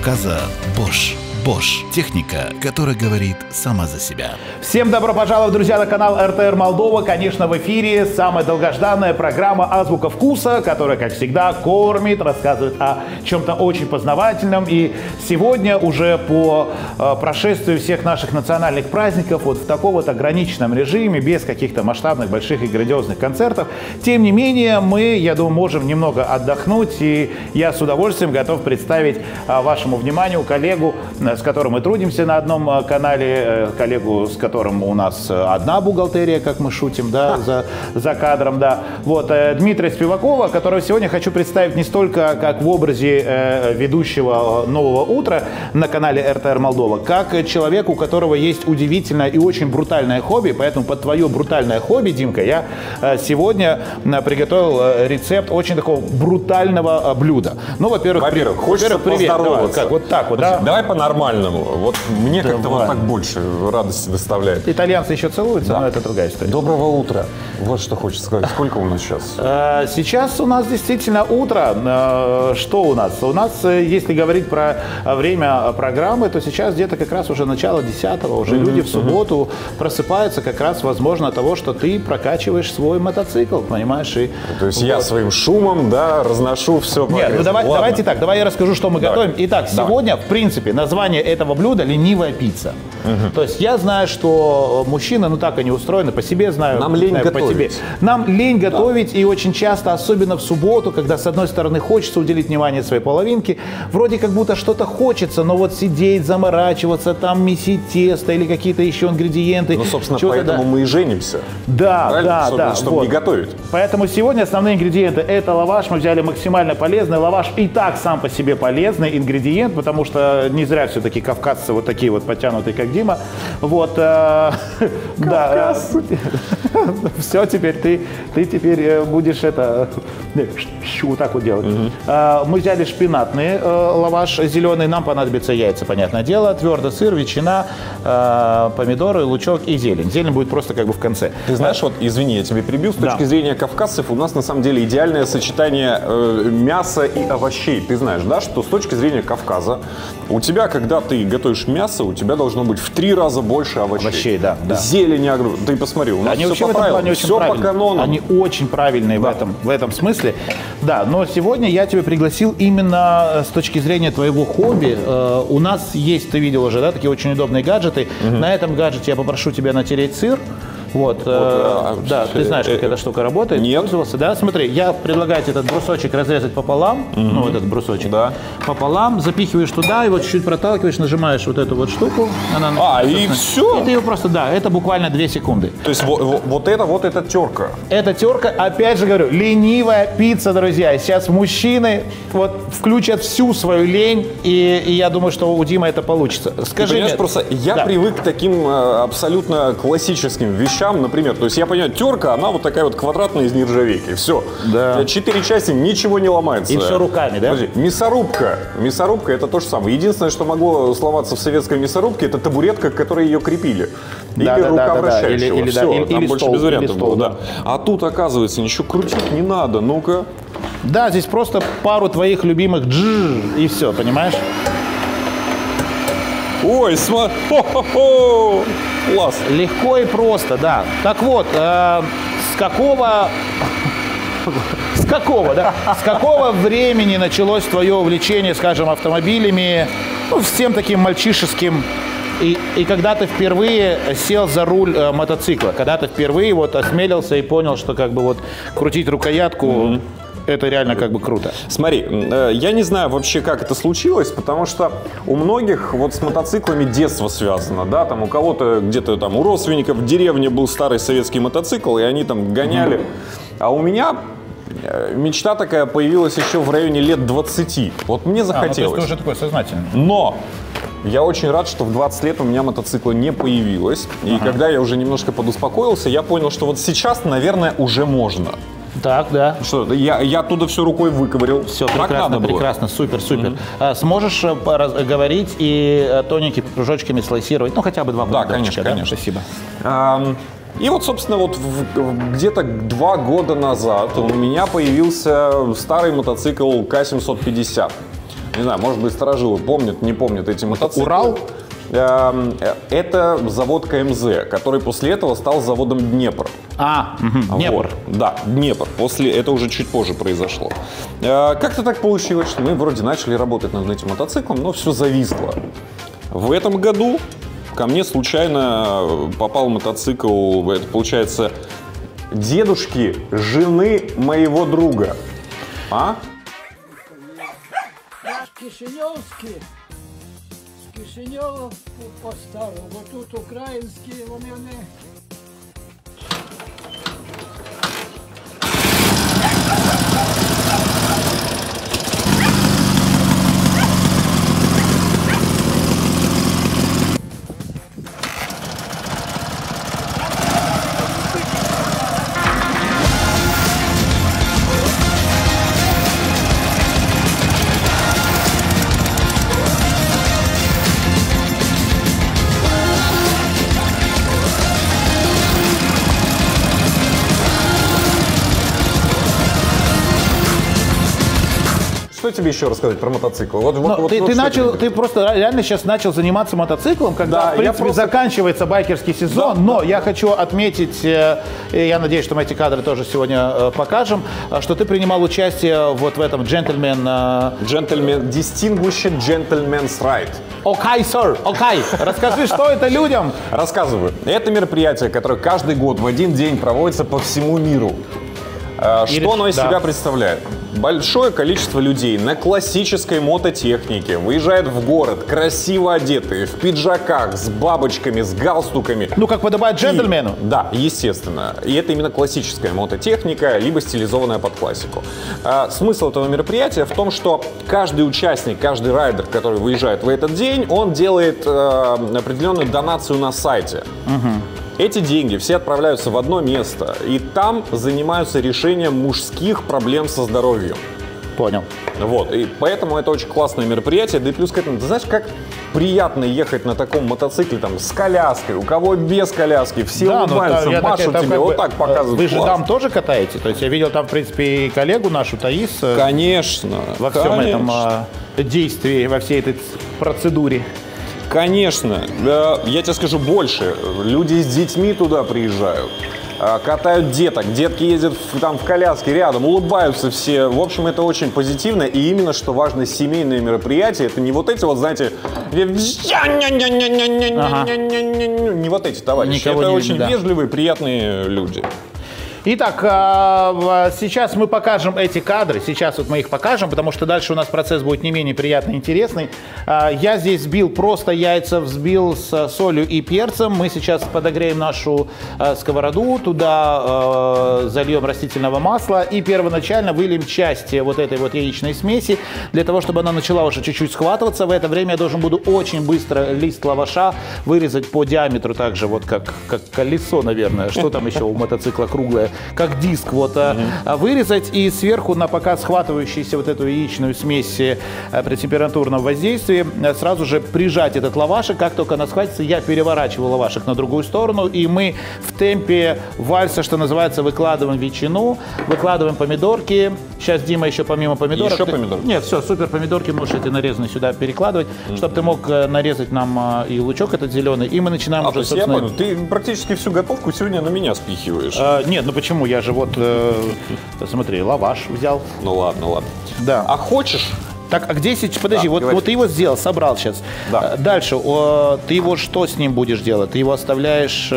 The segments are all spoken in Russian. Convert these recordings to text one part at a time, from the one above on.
Кавказа Bosch. Bosch. Техника, которая говорит сама за себя. Всем добро пожаловать, друзья, на канал РТР Молдова. Конечно, в эфире самая долгожданная программа «Азбука вкуса», которая, как всегда, кормит, рассказывает о чем-то очень познавательном. И сегодня уже по прошествию всех наших национальных праздников, вот в таком вот ограниченном режиме, без каких-то масштабных, больших и грандиозных концертов, тем не менее, мы, я думаю, можем немного отдохнуть. И я с удовольствием готов представить вашему вниманию коллегу, с которым мы трудимся на одном канале, коллегу, с которым у нас одна бухгалтерия, как мы шутим, да, за кадром, да. Вот, Дмитрия Спивакова, которого сегодня хочу представить не столько как в образе ведущего «Нового утра» на канале РТР Молдова, как человек, у которого есть удивительное и очень брутальное хобби, поэтому под твое брутальное хобби, Димка, я сегодня приготовил рецепт очень такого брутального блюда. Ну, во-первых, хочется привет. поздороваться. Давай, как, вот так вот, да? Давай по-нормальному. Вот мне как-то вот так больше радости доставляет. Итальянцы еще целуются, Да. но это другая история. Доброго утра. Вот что хочется сказать. Сколько у нас сейчас? Сейчас у нас действительно утро. Что у нас? У нас, если говорить про время программы, то сейчас где-то как раз уже начало 10-го. Уже люди в субботу просыпаются как раз, возможно, от того, что ты прокачиваешь свой мотоцикл, понимаешь? И То есть я своим шумом, да, разношу все. Нет, ну давайте так, давай я расскажу, что мы готовим. Итак, сегодня, в принципе, название этого блюда — ленивая пицца. То есть я знаю, что мужчины, ну так они устроены, по себе знаю. Нам лень по готовить. тебе. Нам лень готовить, и очень часто, особенно в субботу, когда с одной стороны хочется уделить внимание своей половинке, вроде как будто что-то хочется, но вот сидеть, заморачиваться, там месить тесто или какие-то еще ингредиенты. Ну, собственно, поэтому мы и женимся. Да, Чтобы вот. не готовить. Поэтому сегодня основные ингредиенты — это лаваш. Мы взяли максимально полезный лаваш. И так сам по себе полезный ингредиент, потому что не зря все-таки кавказцы вот такие вот подтянутые, как Дима. Вот. Да. Все, теперь ты теперь будешь это вот так вот делать. Мы взяли шпинатный лаваш зеленый. Нам понадобятся яйца, понятное дело, твердый сыр, ветчина, помидоры, лучок и зелень. Зелень будет просто как бы в конце. Ты знаешь, вот, извини, я тебя перебил, с точки зрения кавказцев у нас на самом деле идеальное сочетание мяса и овощей. Ты знаешь, да, что с точки зрения Кавказа у тебя, когда ты готовишь мясо, у тебя должно быть в 3 раза больше овощей. Овощей, да. Зелени, ты посмотри, у нас Они все вообще по в этом правилам, плане очень все по правильные. канонам. Они очень правильные в этом смысле. Да, но сегодня я тебя пригласил именно с точки зрения твоего хобби. У нас есть, ты видел уже, да, такие очень удобные гаджеты. На этом гаджете я попрошу тебя натереть сыр. Вот, да, ты знаешь, как эта штука работает. Нет. Пользовался, да? Смотри, я предлагаю этот брусочек разрезать пополам, ну, этот брусочек, Да. пополам, запихиваешь туда, его чуть-чуть проталкиваешь, нажимаешь вот эту вот штуку. Она и все? И ты ее просто, да, это буквально 2 секунды. То есть вот эта терка. Эта терка, опять же говорю, ленивая пицца, друзья. Сейчас мужчины вот включат всю свою лень, и я думаю, что у Димы это получится. Скажи Понимаешь, мне, просто я привык к таким абсолютно классическим вещам, например, то есть я понимаю, терка, она вот такая вот квадратная из нержавейки, все. Да. 4 части, ничего не ломается. И все руками, да? Подожди, мясорубка это то же самое. Единственное, что могло сломаться в советской мясорубке, это табуретка, к которой ее крепили. Или рука вращающего. Или, все, или там больше стол, без вариантов или стол, было. да. Да. А тут, оказывается, ничего крутить не надо. Ну-ка. Да, здесь просто пару твоих любимых и все, понимаешь? Ой, смотри. Хо-хо-хо. Класс. Легко и просто, да. Так вот, с какого времени началось твое увлечение, скажем, автомобилями, ну, всем таким мальчишеским? И когда ты впервые сел за руль мотоцикла, когда ты впервые вот осмелился и понял, что как бы вот крутить рукоятку, это реально как бы круто. Смотри, я не знаю вообще, как это случилось, потому что у многих вот с мотоциклами детство связано, да, там у кого-то где-то там у родственников в деревне был старый советский мотоцикл, и они там гоняли. А у меня мечта такая появилась еще в районе лет 20. Вот мне захотелось. То есть ты уже такой сознательный. Но я очень рад, что в 20 лет у меня мотоцикла не появилось. И когда я уже немножко подуспокоился, я понял, что вот сейчас, наверное, уже можно. Так, да. Что, я оттуда все рукой выковырил. Все, Так прекрасно, надо было. прекрасно, супер. Сможешь говорить и тоненькими кружочками слайсировать? Ну, хотя бы 2 Да, помидорчика, конечно. Спасибо. И вот, собственно, вот где-то 2 года назад у меня появился старый мотоцикл К-750. Не знаю, может быть, старожилы помнят, не помнят эти мотоциклы. Урал? Это завод КМЗ, который после этого стал заводом Днепр. Днепр. Вот, да, Днепр. Это уже чуть позже произошло. Как-то так получилось, что мы вроде начали работать над этим мотоциклом, но все зависло. В этом году ко мне случайно попал мотоцикл, это получается, дедушки жены моего друга. Кишиньовські. З Кишиньова поставив, бо тут українські, вони не... Что тебе еще рассказать про мотоцикл? Ты просто реально сейчас начал заниматься мотоциклом, когда, Да, в принципе, заканчивается байкерский сезон, но я хочу отметить, и я надеюсь, что мы эти кадры тоже сегодня покажем, что ты принимал участие вот в этом Distinguished Gentleman's Ride. Окей, сэр, окей. Расскажи, что это людям? Рассказываю. Это мероприятие, которое каждый год в один день проводится по всему миру. Что оно из себя представляет? Большое количество людей на классической мототехнике выезжают в город, красиво одетые, в пиджаках, с бабочками, с галстуками. Ну, как подобает джентльмену. Да, естественно. И это именно классическая мототехника, либо стилизованная под классику. Смысл этого мероприятия в том, что каждый участник, каждый райдер, который выезжает в этот день, он делает определенную донацию на сайте. Эти деньги все отправляются в одно место, и там занимаются решением мужских проблем со здоровьем. Понял. Вот, и поэтому это очень классное мероприятие. Да и плюс к этому, ты знаешь, как приятно ехать на таком мотоцикле там с коляской, у кого без коляски, все улыбаются, машут тебе, вот так показывают. Вы же там тоже катаете? То есть я видел там, в принципе, и коллегу нашу, Таис. Конечно. Во всем этом действии, во всей этой процедуре. Конечно. Я тебе скажу больше. Люди с детьми туда приезжают, катают деток, детки ездят там в коляске рядом, улыбаются все. В общем, это очень позитивно. И именно, что важно, семейные мероприятия, это не вот эти вот, знаете, не вот эти товарищи. Это очень вежливые, приятные люди. Итак, сейчас мы покажем эти кадры, сейчас вот мы их покажем, потому что дальше у нас процесс будет не менее приятный и интересный. Я здесь взбил просто яйца, взбил с солью и перцем. Мы сейчас подогреем нашу сковороду, туда зальем растительного масла и первоначально выльем часть вот этой вот яичной смеси, для того, чтобы она начала уже чуть-чуть схватываться. В это время я должен буду очень быстро лист лаваша вырезать по диаметру, так же вот как колесо, наверное, что там еще у мотоцикла круглое, как диск вот, вырезать и сверху на пока схватывающуюся вот эту яичную смесь при температурном воздействии сразу же прижать этот лавашек. Как только она схватится, я переворачиваю лавашек на другую сторону, и мы в темпе вальса, что называется, выкладываем ветчину, выкладываем помидорки. Сейчас, Дима, еще помимо помидорок... Еще помидорки? Нет, все, супер помидорки можешь эти нарезанные сюда перекладывать, чтобы ты мог нарезать нам и лучок этот зеленый, и мы начинаем уже, собственно... Я понял, ты практически всю готовку сегодня на меня спихиваешь. Нет, ну почему? Я же вот, смотри, лаваш взял. Ну ладно, ладно. Да. А хочешь? Так, а где сейчас? Подожди, Да, вот ты его сделал, собрал сейчас. Да. Дальше, ты его что с ним будешь делать? Ты его оставляешь...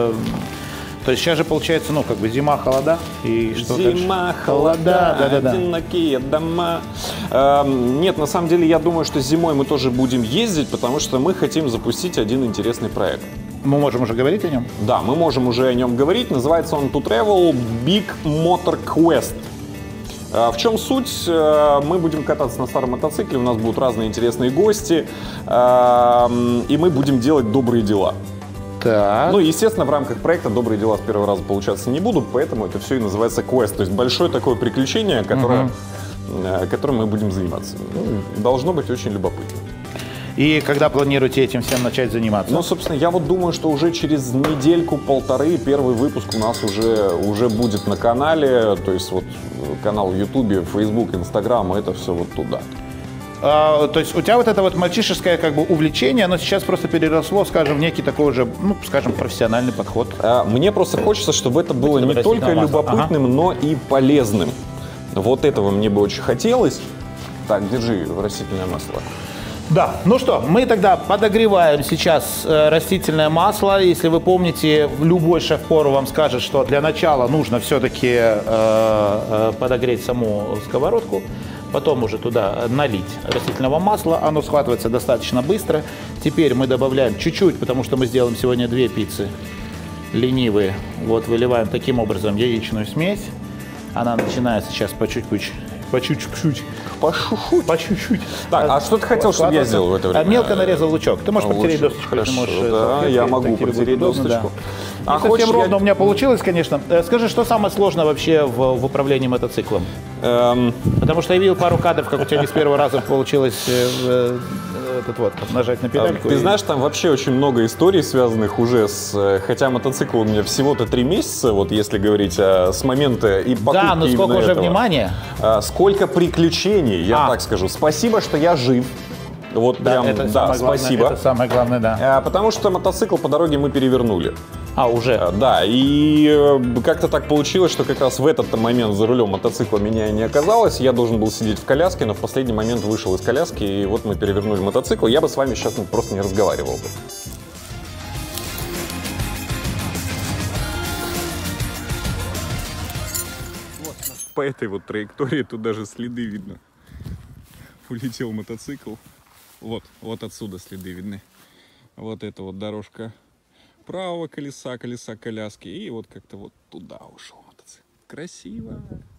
То есть сейчас же получается, ну, как бы зима, холода и что Зима, холода, одинокие дома. Нет, на самом деле, я думаю, что зимой мы тоже будем ездить, потому что мы хотим запустить один интересный проект. Мы можем уже говорить о нем? Да, мы можем уже о нем говорить. Называется он To Travel Big Motor Quest. В чем суть? Мы будем кататься на старом мотоцикле, у нас будут разные интересные гости, и мы будем делать добрые дела. Так. Ну, естественно, в рамках проекта добрые дела с первого раза получаться не будут, поэтому это все и называется квест. То есть большое такое приключение, которым мы будем заниматься. Должно быть очень любопытно. И когда планируете этим всем начать заниматься? Ну, собственно, я вот думаю, что уже через недельку-полторы первый выпуск у нас уже будет на канале. То есть вот канал в Ютубе, Фейсбук, Инстаграм, это все вот туда. То есть у тебя вот это вот мальчишеское как бы увлечение, оно сейчас просто переросло, скажем, в некий такой уже, ну, скажем, профессиональный подход. Мне просто хочется, чтобы это было не только любопытным, но и полезным. Вот этого мне бы очень хотелось. Так, держи растительное масло. Да, ну что, мы тогда подогреваем сейчас растительное масло. Если вы помните, любой шеф-повар вам скажет, что для начала нужно все-таки подогреть саму сковородку, потом уже туда налить растительного масла. Оно схватывается достаточно быстро. Теперь мы добавляем чуть-чуть, потому что мы сделаем сегодня 2 пиццы ленивые. Вот выливаем таким образом яичную смесь. Она начинает сейчас по чуть-чуть. Так, а что ты хотел, чтобы я сделал в это время? Мелко нарезал лучок. Ты можешь протереть досточку. Хорошо, да, я могу протереть досточку. Не совсем ровно у меня получилось, конечно. Скажи, что самое сложное вообще в управлении мотоциклом? Потому что я видел пару кадров, как у тебя не с первого раза получилось нажать на педальку. Ты знаешь, там вообще очень много историй, связанных уже с... Хотя мотоцикл у меня всего-то 3 месяца, вот если говорить с момента и покупки. Да, но сколько уже этого. Внимания. Сколько приключений, я так скажу. Спасибо, что я жив. Вот да, прям, да, спасибо. Это самое главное, да. Потому что мотоцикл по дороге мы перевернули. Уже? Да, и как-то так получилось, что как раз в этот момент за рулем мотоцикла меня не оказалось. Я должен был сидеть в коляске, но в последний момент вышел из коляски, и вот мы перевернули мотоцикл. Я бы с вами сейчас просто не разговаривал бы. По этой вот траектории тут даже следы видно. Улетел мотоцикл. Вот отсюда следы видны. Вот эта вот дорожка правого колеса коляски. И вот как-то вот туда ушел мотоцикл. Красиво.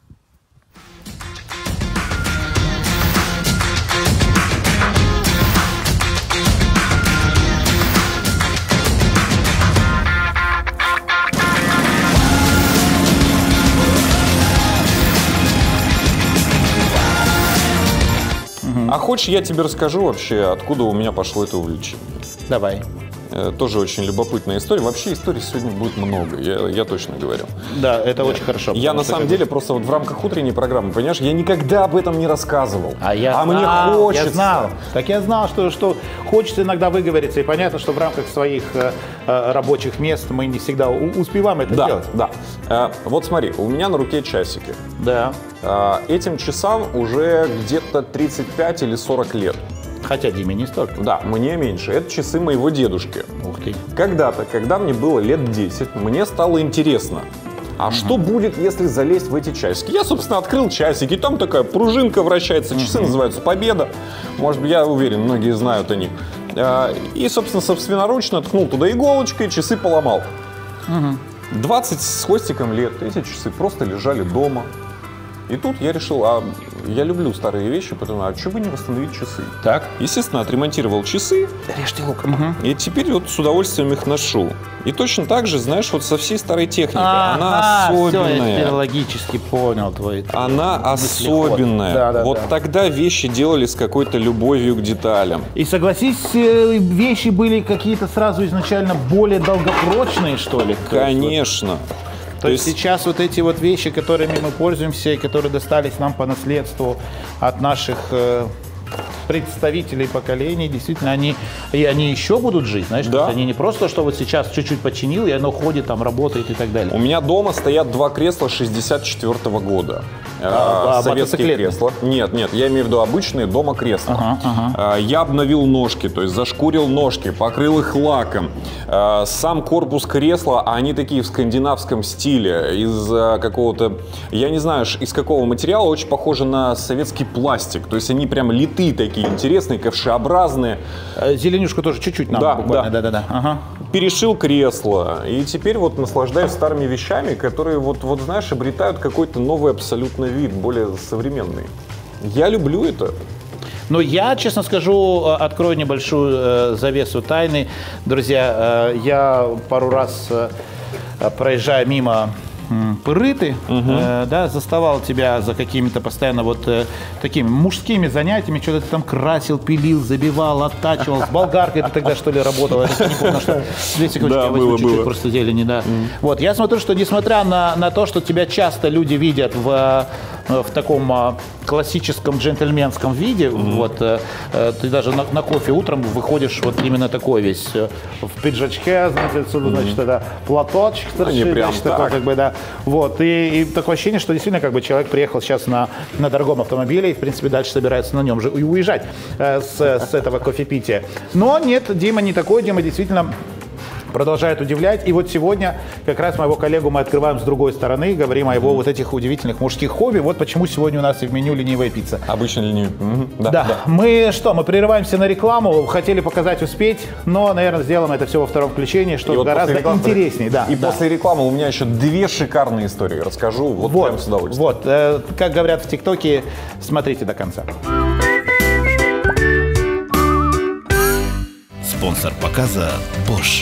А хочешь, я тебе расскажу вообще, откуда у меня пошло это увлечение? Давай. Тоже очень любопытная история. Вообще историй сегодня будет много, я точно говорю. Да, это очень хорошо. Я на самом деле просто вот в рамках утренней программы, понимаешь, я никогда об этом не рассказывал. Мне хочется. Я знал. Так я знал, что хочется иногда выговориться. И понятно, что в рамках своих рабочих мест мы не всегда успеваем это делать. Да. Вот смотри, у меня на руке часики. Да. Этим часам уже где-то 35 или 40 лет. Хотя Диме не столько. Да, мне меньше. Это часы моего дедушки. Ух ты. Когда-то, когда мне было лет 10, мне стало интересно, а что будет, если залезть в эти часики? Я, собственно, открыл часики, там такая пружинка вращается, часы называются «Победа». Может быть, я уверен, многие знают о них. И, собственно, собственноручно ткнул туда иголочкой, часы поломал. 20 с хвостиком лет эти часы просто лежали дома. И тут я решил, я люблю старые вещи, потому а что бы не восстановить часы? Так. Естественно, отремонтировал часы. Режьте лук. И теперь вот с удовольствием их ношу. И точно так же, знаешь, вот со всей старой техникой. Она особенная. Все, я теперь логически понял твой. Она особенная. Да, вот тогда вещи делали с какой-то любовью к деталям. И согласись, вещи были какие-то сразу изначально более долгопрочные, что ли? Конечно. То есть сейчас вот эти вот вещи, которыми мы пользуемся, и которые достались нам по наследству от наших представителей поколений, действительно, они еще будут жить, знаешь, да. Они не просто, что вот сейчас чуть-чуть починил, и оно ходит, там, работает и так далее. У меня дома стоят 2 кресла 64-го года. Советские кресла. Нет, я имею в виду обычные дома кресла. Я обновил ножки, то есть зашкурил ножки, покрыл их лаком. Сам корпус кресла, они такие в скандинавском стиле, из какого-то, я не знаю, из какого материала, очень похоже на советский пластик. То есть они прям литые такие, интересные, ковшеобразные. Зеленюшку тоже чуть-чуть нам буквально. Да. Ага. Перешил кресло, и теперь вот наслаждаюсь старыми вещами, которые вот знаешь, обретают какой-то новый абсолютно вид, более современный. Я люблю это. Но я, честно скажу, открою небольшую завесу тайны. Друзья, я пару раз, проезжая мимо Пырыты, заставал тебя за какими-то постоянно вот такими мужскими занятиями, что-то ты там красил, пилил, забивал, оттачивал, с болгаркой ты тогда, что ли, работал, я не помню, что 2 секунды, я возьму чуть-чуть просто зелени, да. Вот, я смотрю, что несмотря на то, что тебя часто люди видят в в таком классическом джентльменском виде. Вот, ты даже на кофе утром выходишь вот именно такой весь в пиджачке, знаете, отсюда, значит, это платочек, значит, такой, как бы, да. Вот, и такое ощущение, что действительно как бы человек приехал сейчас на дорогом автомобиле и, в принципе, дальше собирается на нем же и уезжать с этого кофепития. Но нет, Дима не такой, Дима действительно продолжает удивлять. И вот сегодня как раз моего коллегу мы открываем с другой стороны, говорим о его вот этих удивительных мужских хобби. Вот почему сегодня у нас и в меню ленивая пицца. Обычно ленивая. Да. Мы прерываемся на рекламу, хотели показать успеть, но, наверное, сделаем это все во втором включении, что гораздо интереснее. Да, после рекламы у меня еще две шикарные истории расскажу, вот прям с удовольствием. Вот, как говорят в ТикТоке, смотрите до конца. Спонсор показа Bosch.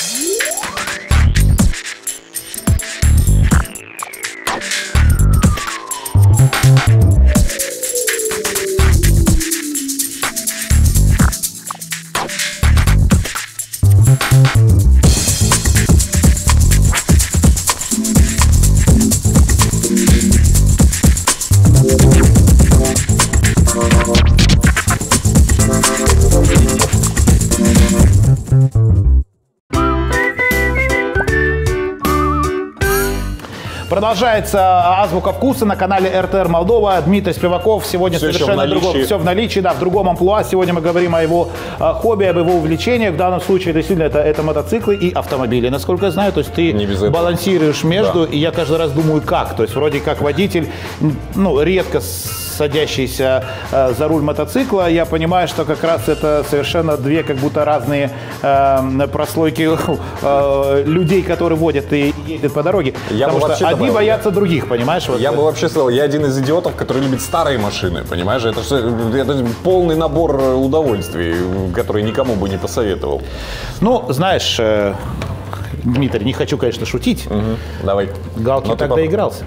Продолжается азбука вкуса на канале РТР Молдова. Дмитрий Спиваков. Сегодня все совершенно другое. Все в наличии, да, в другом амплуа. Сегодня мы говорим о его хобби, об его увлечениях. В данном случае действительно это мотоциклы и автомобили. Насколько я знаю, то есть ты балансируешь между, да. И я каждый раз думаю, как. То есть вроде как водитель, редко садящийся за руль мотоцикла, я понимаю, что как раз это совершенно две как будто разные прослойки людей, которые водят и ездят по дороге. Потому что одни боятся других, понимаешь? Я бы вообще сказал, я один из идиотов, который любит старые машины, понимаешь? Это полный набор удовольствий, который никому бы не посоветовал. Ну, знаешь, Дмитрий, не хочу, конечно, шутить. Давай. Галкин тогда игрался.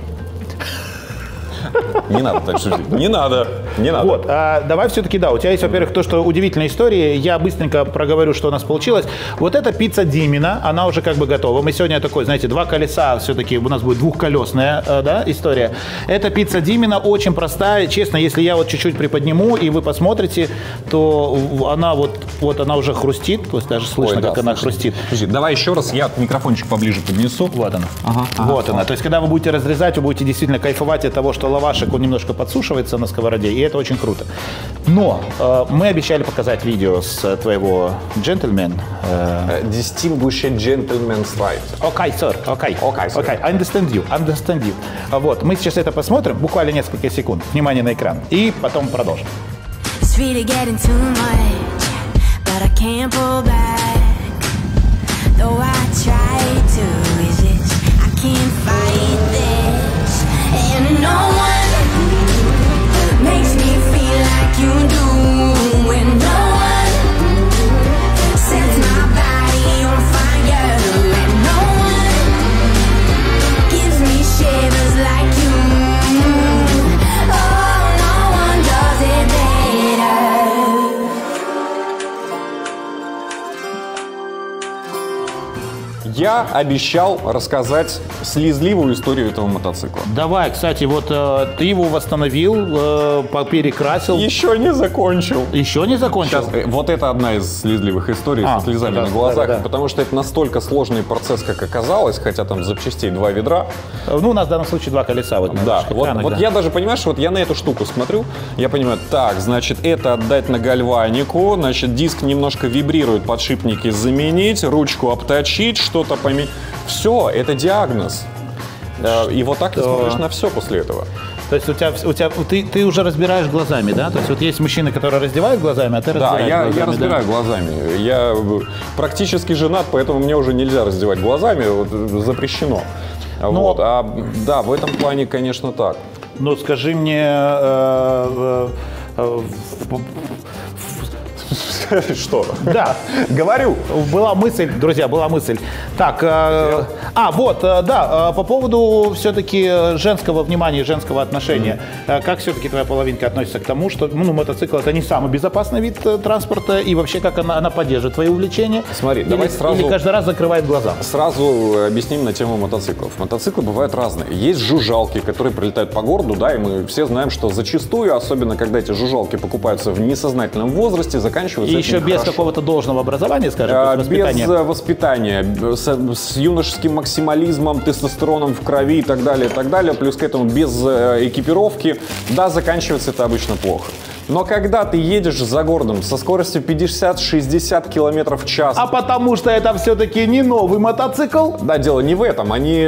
Не надо так шутить. Не надо. Вот, давай все-таки, да, у тебя есть, во-первых, то, что удивительная история. Я быстренько проговорю, что у нас получилось. Вот эта пицца Димина, она уже как бы готова. Мы сегодня такой, знаете, два колеса, все-таки у нас будет двухколесная, да, история. Эта пицца Димина очень простая. Честно, если я вот чуть-чуть приподниму, и вы посмотрите, то она вот она уже хрустит. То есть даже слышно, как она хрустит. Подожди, давай еще раз, я микрофончик поближе поднесу. Вот она. Вот она. То есть, когда вы будете разрезать, вы будете действительно кайфовать от того, что лавашек, он немножко подсушивается на сковороде, и это очень круто. Но мы обещали показать видео с твоего джентльмен. Distinguished gentleman's right. Окей, sir. Окей. Understand you. Вот, мы сейчас это посмотрим, буквально несколько секунд. Внимание на экран. И потом продолжим. And no one makes me feel like you do. And no one sets my body on fire. And no one gives me shivers like you. Oh, no one does it better. Я обещал рассказать слезливую историю этого мотоцикла. Давай, кстати, вот ты его восстановил, перекрасил. Еще не закончил. Еще не закончил? Сейчас, вот это одна из слезливых историй со слезами на глазах, да. Потому что это настолько сложный процесс, как оказалось, хотя там запчастей 2 ведра. Ну, у нас в данном случае 2 колеса. Вот, да, вот я даже, понимаешь, вот я на эту штуку смотрю, я понимаю, так, значит, это отдать на гальванику, значит, диск немножко вибрирует, подшипники заменить, ручку обточить, что-то поменять. Все, это диагноз. И вот так ты смотришь на все после этого. То есть ты уже разбираешь глазами, да? То есть вот есть мужчины, которые раздевают глазами, а ты разбираешь глазами. Да, я разбираю глазами. Я практически женат, поэтому мне уже нельзя раздевать глазами, вот, запрещено. Вот. Да, в этом плане, конечно, так. Ну, скажи мне... Что? Да. Говорю. Была мысль, друзья, была мысль. Так, по поводу все-таки женского внимания, женского отношения. Как все-таки твоя половинка относится к тому, что мотоцикл это не самый безопасный вид транспорта, и вообще как она поддерживает твои увлечения? Смотри, давай сразу... Или каждый раз закрывает глаза? Сразу объясним на тему мотоциклов. Мотоциклы бывают разные. Есть жужжалки, которые прилетают по городу, да, и мы все знаем, что зачастую, особенно когда эти жужжалки покупаются в несознательном возрасте, заканчиваются. И еще без какого-то должного образования, скажем, без воспитания. Без воспитания, с юношеским максимализмом, тестостероном в крови и так далее, плюс к этому без экипировки, да, заканчивается это обычно плохо. Но когда ты едешь за городом со скоростью 50-60 км в час... А потому что это все-таки не новый мотоцикл? Да, дело не в этом. Они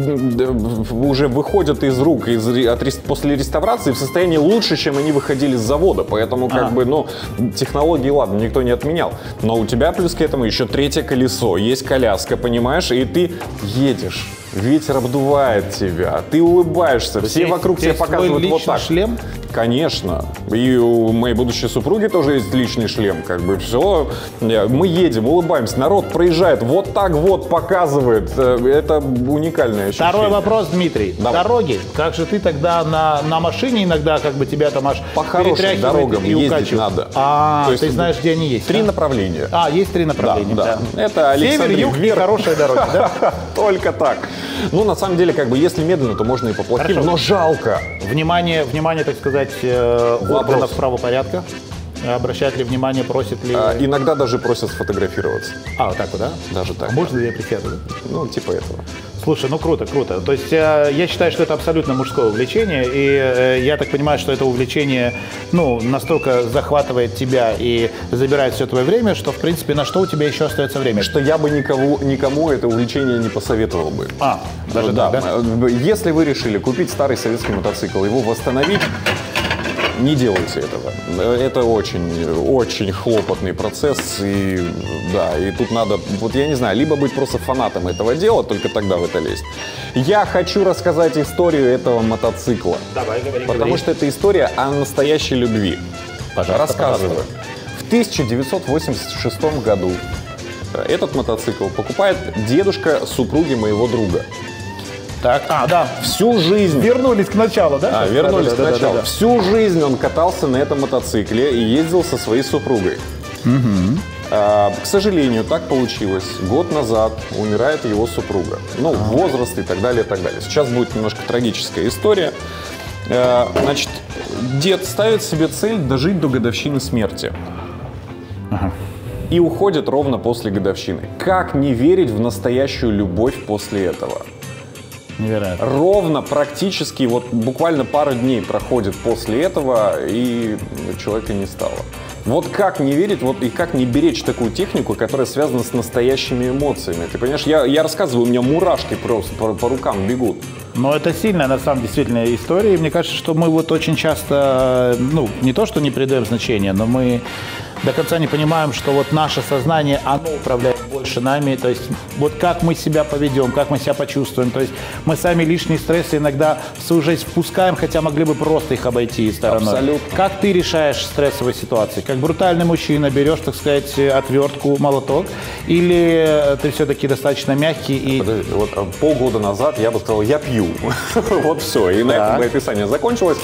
уже выходят из рук после реставрации в состоянии лучше, чем они выходили с завода. Поэтому, технологии, ладно, никто не отменял. Но у тебя плюс к этому еще третье колесо, есть коляска, понимаешь? И ты едешь. Ветер обдувает тебя, ты улыбаешься, все вокруг тебя показывают вот так. Шлем? Конечно. И у моей будущей супруги тоже есть личный шлем. Как бы все. Мы едем, улыбаемся, народ проезжает, вот так вот показывает. Это уникальное ощущение. Второй вопрос, Дмитрий. Давай. Дороги. Как же ты тогда на машине иногда тебя там аж по хорошим дорогам и ездить надо. То есть ты знаешь, где они есть? 3 направления. Есть 3 направления. Да. Это Александр Север, юг и хорошие дороги, да? Только так. На самом деле, если медленно, то можно и по плохим, но жалко. Внимание, так сказать, органов правопорядка. Обращает ли внимание, просит ли... Иногда даже просят сфотографироваться. Вот так вот, да? Даже так. Можно ли я присяду? Типа этого. Слушай, круто. То есть я считаю, что это абсолютно мужское увлечение, и я так понимаю, что это увлечение, настолько захватывает тебя и забирает все твое время, что, в принципе, на что у тебя еще остается время? Что я бы никому это увлечение не посоветовал бы. Даже да. Да? Если вы решили купить старый советский мотоцикл, его восстановить, не делайте этого. Это очень хлопотный процесс. И тут надо, я не знаю, либо быть просто фанатом этого дела, только тогда в это лезть. Я хочу рассказать историю этого мотоцикла. Давай, говори. Потому что это история о настоящей любви. Пожалуйста, рассказываю. В 1986 году этот мотоцикл покупает дедушка супруги моего друга. Так, да. Всю жизнь. Вернулись к началу, да? Вернулись к началу. Да. Всю жизнь он катался на этом мотоцикле и ездил со своей супругой. К сожалению, так получилось. Год назад умирает его супруга. Возраст и так далее, и так далее. Сейчас будет немножко трагическая история. Значит, дед ставит себе цель дожить до годовщины смерти. И уходит ровно после годовщины. Как не верить в настоящую любовь после этого? Невероятно. Ровно, практически, буквально пару дней проходит после этого, и человека не стало. Как не верить, и как не беречь такую технику, которая связана с настоящими эмоциями. Ты понимаешь, я рассказываю, у меня мурашки просто по рукам бегут. Но это сильная, на самом деле, действительно история. И мне кажется, что мы очень часто, не то, что не придаем значения, но мы до конца не понимаем, что наше сознание, оно управляет больше нами. То есть как мы себя поведем, как мы себя почувствуем. То есть мы сами лишние стрессы иногда в свою жизнь впускаем, хотя могли бы просто их обойти стороной. Абсолютно. Как ты решаешь стрессовые ситуации? Как брутальный мужчина берешь, так сказать, отвертку, молоток? Или ты все-таки достаточно мягкий и... Подожди, полгода назад я бы сказал, я пью. Все, и на этом описание закончилось.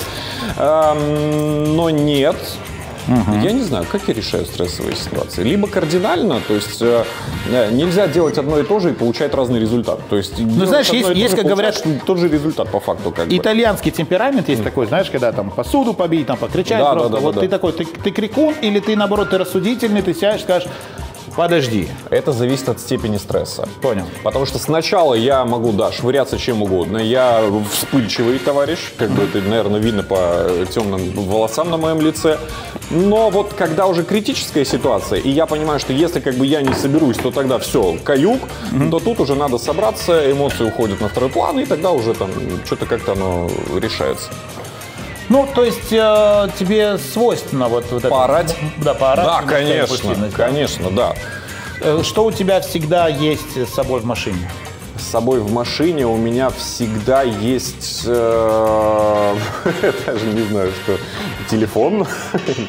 Но нет. Я не знаю, как я решаю стрессовые ситуации. Либо кардинально, то есть нельзя делать одно и то же и получать разный результат. То есть, знаешь, есть, как говорят, тот же результат по факту. Итальянский темперамент есть такой, знаешь, когда посуду побить, покричать просто. Ты такой, ты крикун, или ты, наоборот, ты рассудительный, ты сядешь, скажешь: подожди. Это зависит от степени стресса. Понял. Потому что сначала я могу, швыряться чем угодно. Я вспыльчивый товарищ, это, наверное, видно по темным волосам на моем лице. Но когда уже критическая ситуация, и я понимаю, что если я не соберусь, то тогда все, каюк, то тут уже надо собраться, эмоции уходят на второй план, и тогда уже что-то как-то оно решается. То есть тебе свойственно это... Поорать? Да, поорать. Да, конечно, да. Что у тебя всегда есть с собой в машине? С собой в машине у меня всегда есть, даже не знаю, что, телефон.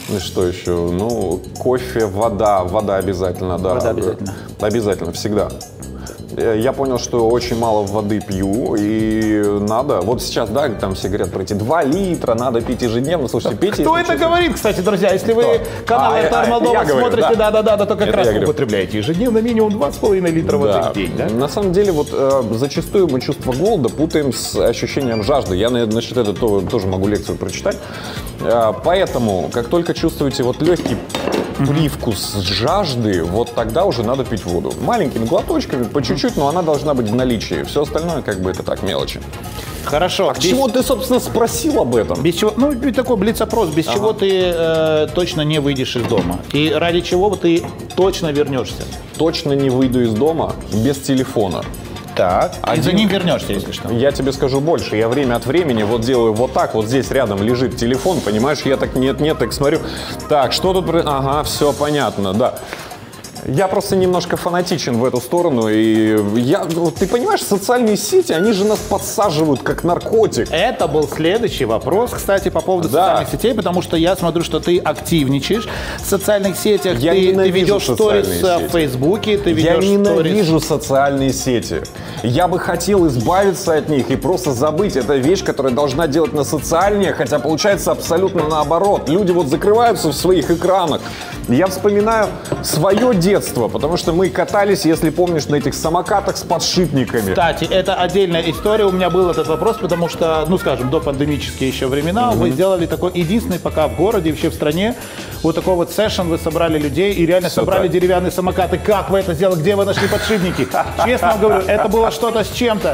Что еще? Ну, кофе, вода. Вода обязательно, да. Вода обязательно. Обязательно, всегда. Я понял, что очень мало воды пью, и надо, вот сейчас, да, там все говорят про эти 2 литра, надо пить ежедневно. Слушайте, пейте. Кто это говорит, кстати, друзья? Если вы канал РТР Молдова смотрите, то как раз вы употребляете ежедневно минимум 2,5 литра воды в день, да? На самом деле, вот зачастую мы чувство голода путаем с ощущением жажды. Я, насчет этого тоже могу лекцию прочитать. Поэтому, как только чувствуете вот легкий привкус жажды, вот тогда уже надо пить воду. Маленькими глоточками, по чуть-чуть, но она должна быть в наличии. Все остальное, как бы, это так, мелочи. Хорошо. А к чему ты, собственно, спросил об этом? Без чего, ну, такой блиц-опрос, без чего ты точно не выйдешь из дома? И ради чего ты точно вернешься? Точно не выйду из дома без телефона. Так, и за ним вернешься, если что. Я тебе скажу больше, я время от времени вот делаю вот так, вот здесь рядом лежит телефон, понимаешь, я так нет, так смотрю, так, что тут, ага, все понятно, да. Я просто немножко фанатичен в эту сторону, и ты понимаешь, социальные сети, они же нас подсаживают как наркотик. Это был следующий вопрос, кстати, по поводу социальных сетей, потому что я смотрю, что ты активничаешь в социальных сетях, ты ведешь сторис в Фейсбуке, ты ведешь сторис. Я ненавижу социальные сети. Я бы хотел избавиться от них и просто забыть. Это вещь, которая должна делать на социальнее, хотя получается абсолютно наоборот. Люди вот закрываются в своих экранах. Я вспоминаю свое детство, потому что мы катались, если помнишь, на этих самокатах с подшипниками. Кстати, это отдельная история. У меня был этот вопрос, потому что, ну, скажем, до пандемические еще времена вы сделали такой единственный пока в городе, вообще в стране, вот такой вот сессион, вы собрали людей и реально собрали деревянные самокаты. Как вы это сделали? Где вы нашли подшипники? Честно вам говорю, это было что-то с чем-то.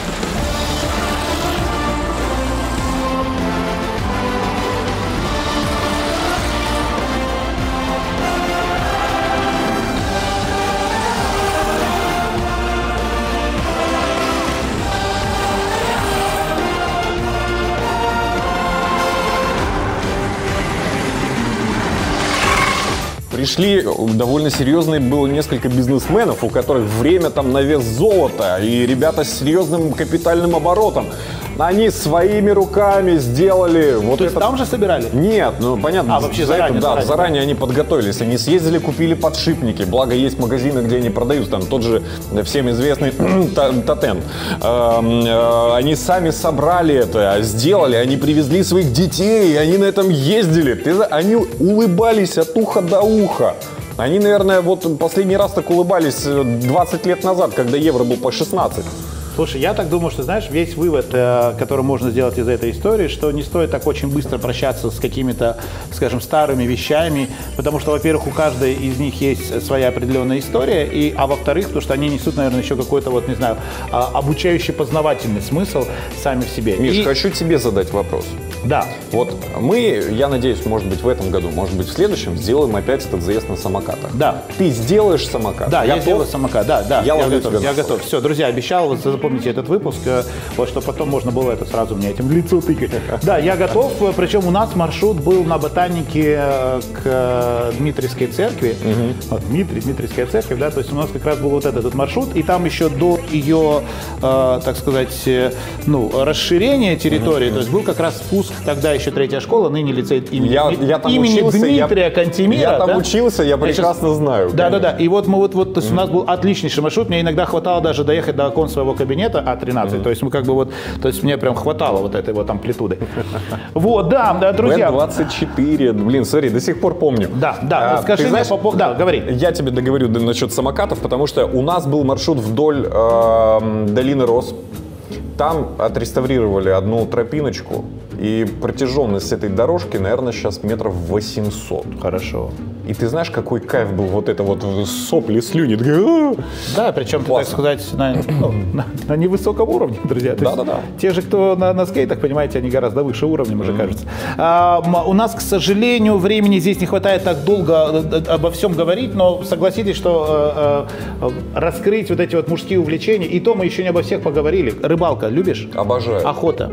Пришли довольно серьезные, было несколько бизнесменов, у которых время там на вес золота, и ребята с серьезным капитальным оборотом. Они своими руками сделали вот это. То есть там же собирали? Нет, ну понятно. Вообще заранее они подготовились. Они съездили, купили подшипники. Благо есть магазины, где они продают. Там тот же всем известный Тотен. Они сами собрали это, сделали. Они привезли своих детей, и они на этом ездили. Они улыбались от уха до уха. Они, наверное, вот последний раз так улыбались 20 лет назад, когда евро был по 16. Слушай, я так думаю, что, знаешь, весь вывод, который можно сделать из этой истории, что не стоит так очень быстро прощаться с какими-то, скажем, старыми вещами, потому что, во-первых, у каждой из них есть своя определенная история, а во-вторых, потому что они несут, наверное, еще какой-то, вот, не знаю, обучающий, познавательный смысл сами в себе. Миш, хочу тебе задать вопрос. Да. Вот мы, я надеюсь, может быть, в этом году, может быть, в следующем, сделаем опять этот заезд на самокатах. Да. Ты сделаешь самокат? Да, я сделаю самокат, да. Я готов. Все, друзья, обещал, запомните этот выпуск, вот, чтобы потом можно было это сразу мне этим в лицо тыкать. Да, я готов, причем у нас маршрут был на Ботанике к Дмитриевской церкви. Дмитриевская церковь, да, то есть у нас как раз был вот этот маршрут, и там еще до ее, так сказать, расширения территории, то есть был как раз спуск, тогда еще 3-я школа, ныне лицей имени Дмитрия Кантемира. Я там учился, я прекрасно знаю. Да. И вот мы то есть у нас был отличнейший маршрут, мне иногда хватало даже доехать до окон своего кабинета А13, то есть мы как бы то есть мне прям хватало вот этой вот амплитуды. Вот, да, друзья. Б-24, блин, смотри, до сих пор помню. Да, скажи мне, да, говори. Я тебе договорю насчет самокатов, потому что у нас был маршрут вдоль долины Рос. Там отреставрировали одну тропиночку, и протяженность этой дорожки, наверное, сейчас метров 800. Хорошо. И ты знаешь, какой кайф был вот это вот сопли, слюни. Да, причем, так сказать, на невысоком уровне, друзья. Да. Те же, кто на скейтах, понимаете, они гораздо выше уровня, уже кажется. У нас, к сожалению, времени здесь не хватает так долго обо всем говорить, но согласитесь, что раскрыть вот эти вот мужские увлечения, и то мы еще не обо всех поговорили. Рыбалка любишь? Обожаю. Охота?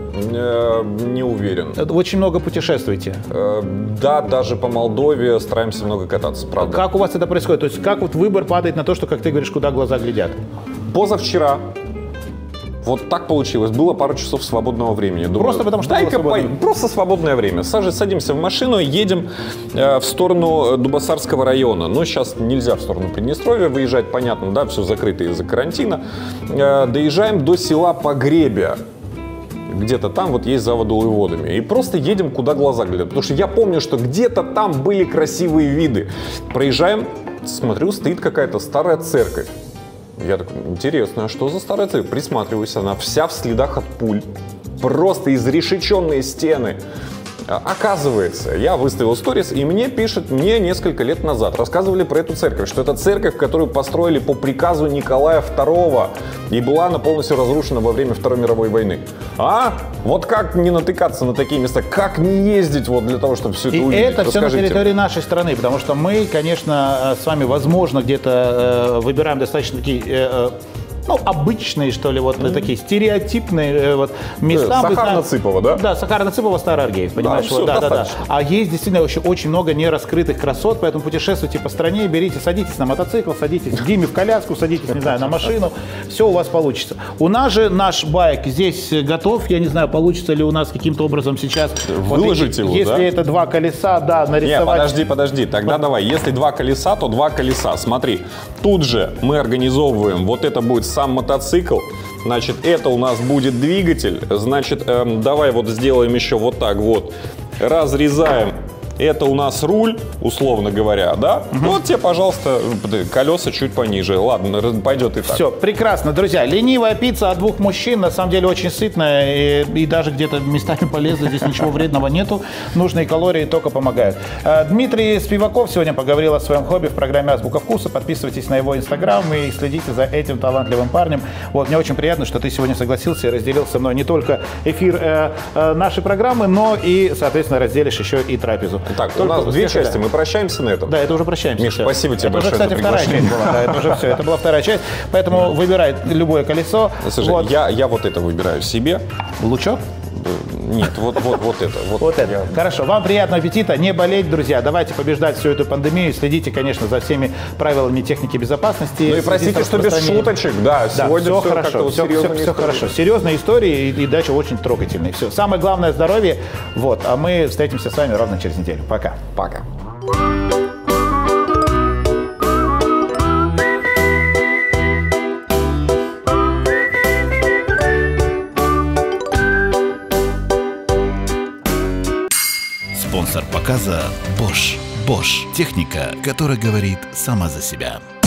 Не уверен. Очень много путешествуете? Да, даже по Молдове стараемся много кататься, правда. Как у вас это происходит? То есть как вот выбор падает на то, что, как ты говоришь, куда глаза глядят? Позавчера вот так получилось. Было пару часов свободного времени. Думаю, Просто потому что было свободное. Просто свободное время. Садимся в машину, едем в сторону Дубосарского района. Но сейчас нельзя в сторону Приднестровья выезжать, понятно, да, все закрыто из-за карантина. Доезжаем до села Погребя. Где-то там вот есть за Водолой водами. И просто едем, куда глаза глядят. Потому что я помню, что где-то там были красивые виды. Проезжаем, смотрю, стоит какая-то старая церковь. Я такой, интересно, а что за старая церковь? Присматриваюсь, она вся в следах от пуль. Просто изрешеченные стены. Оказывается, я выставил сторис, и мне несколько лет назад рассказывали про эту церковь, что это церковь, которую построили по приказу Николая II, и была она полностью разрушена во время Второй мировой войны. Вот как не натыкаться на такие места, как не ездить вот для того, чтобы все это увидеть? И это все на Расскажите. территории нашей страны, потому что мы, конечно, с вами, возможно, где-то выбираем достаточно такие... обычные, что ли, вот такие стереотипные вот места. Сахарно-Цыпово, да? Да, Сахарно-Цыпово, Староаргеев, понимаешь? всё, Вот, да. достаточно. А есть действительно очень много нераскрытых красот, поэтому путешествуйте по стране, садитесь на мотоцикл, садитесь к Диме в коляску, садитесь, не знаю, на машину, все у вас получится. У нас же наш байк здесь готов, я не знаю, получится ли у нас каким-то образом сейчас... Выложить его, если да? это два колеса, да, нарисовать... Не, подожди, тогда давай, если два колеса, то два колеса. Смотри, тут же мы организовываем, вот это будет сам мотоцикл, значит, это у нас будет двигатель, значит, давай вот сделаем еще вот так вот, разрезаем. Это у нас руль, условно говоря, да? Вот тебе, пожалуйста, колеса чуть пониже. Ладно, пойдет и так. Все, прекрасно. Друзья, ленивая пицца от двух мужчин, на самом деле очень сытная и даже где-то местами полезна. Здесь ничего вредного нету. Нужные калории только помогают. Дмитрий Спиваков сегодня поговорил о своем хобби в программе «Азбука вкуса». Подписывайтесь на его инстаграм и следите за этим талантливым парнем. Вот, мне очень приятно, что ты сегодня согласился и разделил со мной не только эфир нашей программы, но и, соответственно, разделишь еще и трапезу. Так, Только у нас две успеха, части, да. мы прощаемся на этом. Да, это уже прощаемся. Миш, Всё. спасибо тебе это большое уже, кстати, за вторая приглашение. часть была. Да, это уже все. Это была вторая часть. Поэтому выбирай любое колесо. Слушай, Вот. я вот это выбираю себе. Лучок? Нет, вот это. Вот это. Хорошо. Вам приятного аппетита. Не болеть, друзья. Давайте побеждать всю эту пандемию. Следите, конечно, за всеми правилами техники безопасности. Ну и простите, что без шуточек. Да, Да, сегодня все все хорошо, как-то вот серьезно. все хорошо. Серьезные истории и дача очень трогательные. Все. Самое главное — здоровье. Вот. А мы встретимся с вами ровно через неделю. Пока. Пока. Спонсор показа Bosch. Bosch. Техника, которая говорит сама за себя.